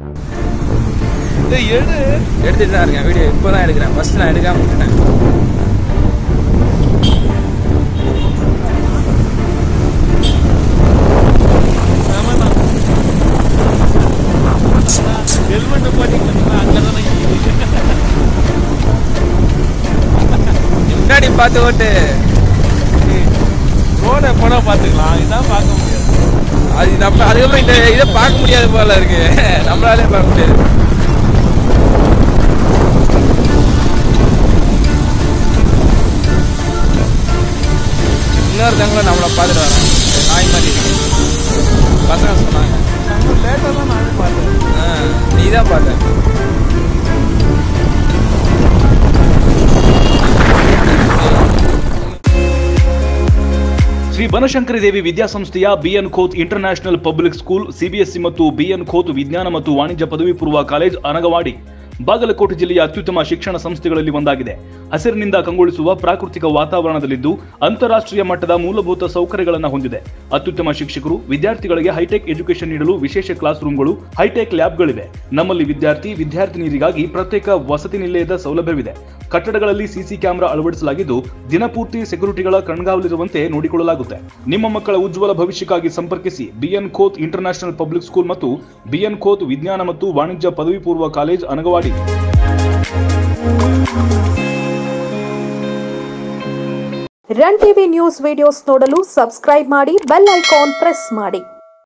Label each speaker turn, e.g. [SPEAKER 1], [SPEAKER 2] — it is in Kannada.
[SPEAKER 1] எடுத்துட்டு தான் இருக்கேன் வீடியோ. இப்போ தான் எடுக்கிறேன். ஃபர்ஸ்ட் நான் எடுக்காம விட்டுட்டேன்.
[SPEAKER 2] ஹெல்மெட் போட்டீங்கன்னா அங்கதான்
[SPEAKER 1] முன்னாடி பார்த்து ஓட்டு.
[SPEAKER 2] ரோட போனா பாத்துக்கலாம். இதான் பார்க்க முடியாது.
[SPEAKER 1] அது நம்ம அதுக்கப்புறம் இந்த இதை பார்க்க முடியாது போல இருக்கு. நம்மளாலே பார்க்க முடியாது. இன்னொருத்தவங்களும் நம்மளை பார்த்துட்டு வராங்க. நாய் மாதிரி பசங்க சொன்னாங்க.
[SPEAKER 2] லேட்டாக தான் நானே பார்த்தேன்.
[SPEAKER 1] நீ தான் பார்த்த.
[SPEAKER 3] ಶ್ರೀ ಬನಶಂಕರಿ ದೇವಿ ವಿದ್ಯಾಸಂಸ್ಥೆಯ B N Khot international public school, CBSE ಮತ್ತು ಬಿಎನ್ ಖೋತ್ ವಿಜ್ಞಾನ ಮತ್ತು ವಾಣಿಜ್ಯ ಪದವಿ ಪೂರ್ವ ಕಾಲೇಜ್ ಅನಗವಾಡಿ ಬಾಗಲಕೋಟೆ ಜಿಲ್ಲೆಯ ಅತ್ಯುತ್ತಮ ಶಿಕ್ಷಣ ಸಂಸ್ಥೆಗಳಲ್ಲಿ ಒಂದಾಗಿದೆ. ಹಸಿರಿನಿಂದ ಕಂಗೊಳಿಸುವ ಪ್ರಾಕೃತಿಕ ವಾತಾವರಣದಲ್ಲಿದ್ದು ಅಂತಾರಾಷ್ಟ್ರೀಯ ಮಟ್ಟದ ಮೂಲಭೂತ ಸೌಕರ್ಯಗಳನ್ನು ಹೊಂದಿದೆ. ಅತ್ಯುತ್ತಮ ಶಿಕ್ಷಕರು, ವಿದ್ಯಾರ್ಥಿಗಳಿಗೆ ಹೈಟೆಕ್ ಎಜುಕೇಶನ್ ನೀಡಲು ವಿಶೇಷ ಕ್ಲಾಸ್ ರೂಮ್ಗಳು, ಹೈಟೆಕ್ ಲ್ಯಾಬ್ಗಳಿವೆ. ನಮ್ಮಲ್ಲಿ ವಿದ್ಯಾರ್ಥಿನಿಯರಿಗಾಗಿ ಪ್ರತ್ಯೇಕ ವಸತಿ ನಿಲಯದ ಸೌಲಭ್ಯವಿದೆ. ಕಟ್ಟಡಗಳಲ್ಲಿ ಸಿಸಿ ಕ್ಯಾಮೆರಾ ಅಳವಡಿಸಲಾಗಿದ್ದು ದಿನಪೂರ್ತಿ ಸೆಕ್ಯೂರಿಟಿಗಳ ಕಣ್ಗಾವಲಿರುವಂತೆ ನೋಡಿಕೊಳ್ಳಲಾಗುತ್ತೆ. ನಿಮ್ಮ ಮಕ್ಕಳ ಉಜ್ವಲ ಭವಿಷ್ಯಕ್ಕಾಗಿ ಸಂಪರ್ಕಿಸಿ B N Khot international public school ಮತ್ತು ಬಿಎನ್ ಖೋತ್ ವಿಜ್ಞಾನ ಮತ್ತು ವಾಣಿಜ್ಯ ಪದವಿ ಪೂರ್ವ college Anagawadi.
[SPEAKER 4] Run TV news videos ನೋಡಲು ಸಬ್ಸ್ಕ್ರೈಬ್ ಮಾಡಿ, ಬೆಲ್ ಐಕಾನ್ ಪ್ರೆಸ್ ಮಾಡಿ.